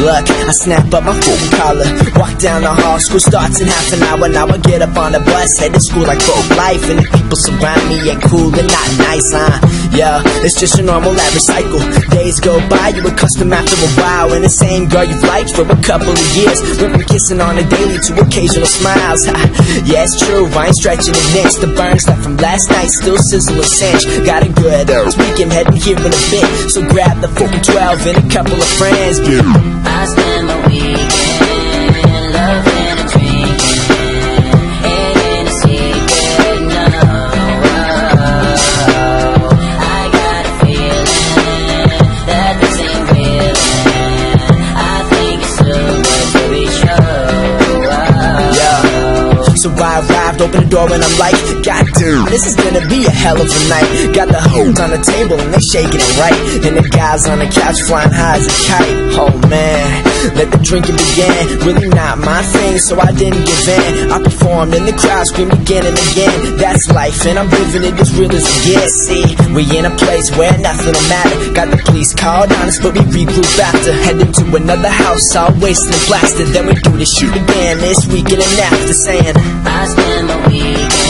luck, I snap up my full collar, walk down the hall, school starts in half an hour. Now I get up on the bus, head to school like broke life, and the people surround me ain't cool and not nice, yeah, it's just a normal average cycle. Days go by, you accustom after a while, and the same girl you've liked for a couple of years went from kissing on a daily to occasional smiles. Yeah, it's true, I ain't stretching an inch. The burns left from last night still sizzle and cinch. Got a good weekend heading here in a bit, so grab the 412 and a couple of friends. I spend my weekend loving and drinking, ain't a secret, no. I got a feeling that this ain't real, and I think it's too good to be true. Yeah. So I arrived, opened the door and I'm like, God damn, this is gonna be a hell of a night. Got the hoes on the table and they shaking it right, and the guys on the couch flying high as a kite. Oh man, let the drinking begin. Really not my thing, so I didn't give in. I performed in the crowd, screamed again and again. That's life, and I'm living it as real as it gets. See, we in a place where nothing will matter. Got the police called on us, but we regroup after. Heading to another house, all wasted and blasted. Then we do this shit again this weekend and after, saying I spend my weekend